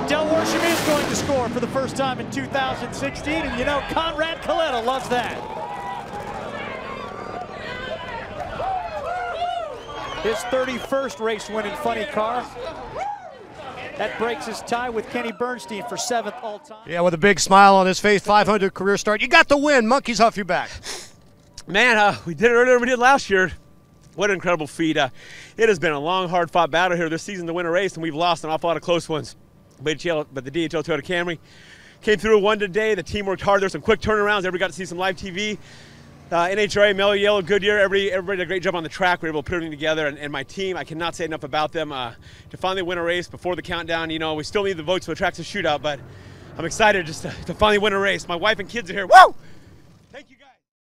Del Worsham is going to score for the first time in 2016, and you know Conrad Coletta loves that. His 31st race-winning funny car. That breaks his tie with Kenny Bernstein for 7th all-time. Yeah, with a big smile on his face, 500 career start. You got the win. Monkeys off your back. Man, we did it earlier than we did last year. What an incredible feat. It has been a long, hard-fought battle here this season to win a race, and we've lost an awful lot of close ones. But the DHL Toyota Camry came through, won today. The team worked hard. There's some quick turnarounds. Everybody got to see some live TV. NHRA, Mellow Yellow, Goodyear, everybody did a great job on the track. We were able to put everything together, and my team, I cannot say enough about them. To finally win a race before the countdown, you know, we still need the votes for the track's a shootout, but I'm excited just to finally win a race. My wife and kids are here. Woo!